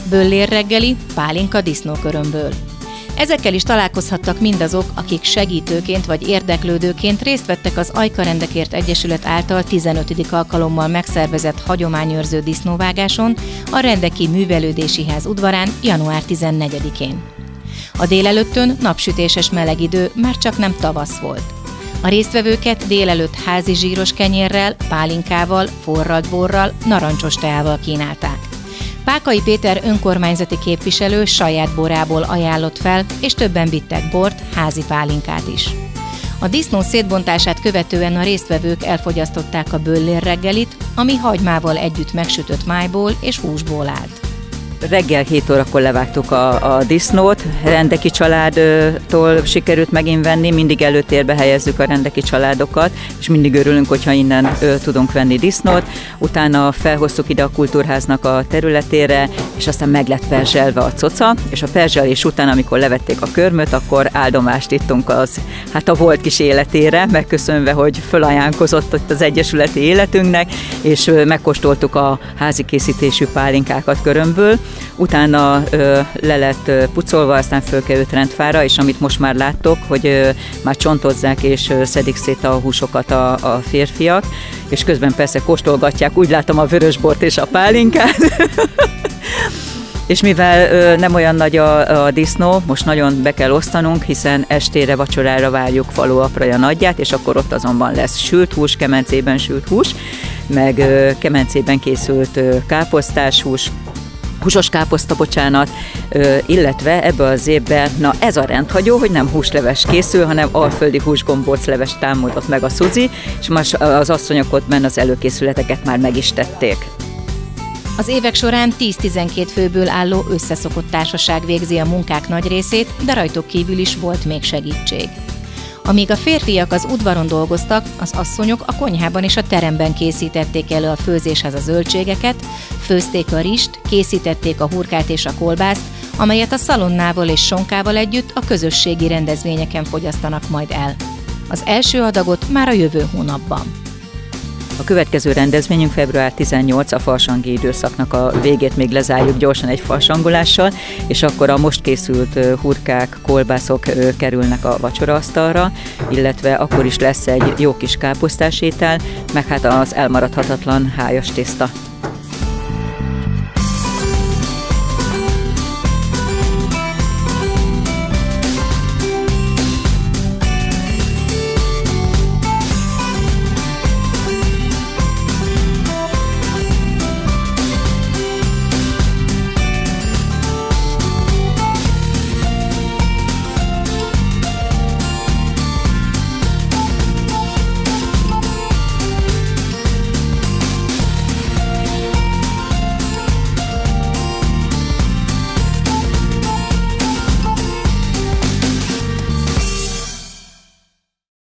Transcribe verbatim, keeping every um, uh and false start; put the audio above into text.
böllér reggeli, pálinka disznókörömből. Ezekkel is találkozhattak mindazok, akik segítőként vagy érdeklődőként részt vettek az Ajka Rendekért Egyesület által tizenötödik alkalommal megszervezett hagyományőrző disznóvágáson a Rendeki Művelődési Ház udvarán január tizennegyedikén. A délelőttön napsütéses meleg idő, már csak nem tavasz volt. A résztvevőket délelőtt házi zsíros kenyérrel, pálinkával, forralt borral, narancsos teával kínálták. Pákai Péter önkormányzati képviselő saját borából ajánlott fel, és többen vittek bort, házi pálinkát is. A disznó szétbontását követően a résztvevők elfogyasztották a böllér reggelit, ami hagymával együtt megsütött májból és húsból állt. Reggel hét órakor levágtuk a, a disznót, Rendeki családtól sikerült megint venni, mindig előtérbe helyezzük a Rendeki családokat, és mindig örülünk, hogyha innen ö, tudunk venni disznót. Utána felhoztuk ide a kultúrháznak a területére, és aztán meg lett perzselve a coca, és a perzselés után, amikor levették a körmöt, akkor áldomást ittunk az, hát a volt kis életére, megköszönve, hogy fölajánlkozott ott az egyesületi életünknek, és ö, megkóstoltuk a házi készítésű pálinkákat körömből. Utána ö, le lett ö, pucolva, aztán fölkerült rendfára, és amit most már láttok, hogy ö, már csontozzák és ö, szedik szét a húsokat a, a férfiak, és közben persze kóstolgatják, úgy látom, a vörösbort és a pálinkát. És mivel ö, nem olyan nagy a, a disznó, most nagyon be kell osztanunk, hiszen estére vacsorára várjuk Falu apraja nagyját, és akkor ott azonban lesz sült hús, kemencében sült hús, meg ö, kemencében készült ö, káposztás hús, húsos káposzta, bocsánat, illetve ebbe az évben, na ez a rendhagyó, hogy nem húsleves készül, hanem alföldi húsgombócleves támogatott meg a Szuzi, és más az asszonyok ott benne az előkészületeket már meg is tették. Az évek során tíz-tizenkét főből álló összeszokott társaság végzi a munkák nagy részét, de rajtuk kívül is volt még segítség. Amíg a férfiak az udvaron dolgoztak, az asszonyok a konyhában és a teremben készítették elő a főzéshez a zöldségeket, főzték a rist, készítették a hurkát és a kolbászt, amelyet a szalonnával és sonkával együtt a közösségi rendezvényeken fogyasztanak majd el. Az első adagot már a jövő hónapban. A következő rendezvényünk február tizennyolcadika, a farsangi időszaknak a végét még lezárjuk gyorsan egy farsangolással, és akkor a most készült hurkák, kolbászok kerülnek a vacsoraasztalra, illetve akkor is lesz egy jó kis káposztás étel, meg hát az elmaradhatatlan hájas tészta.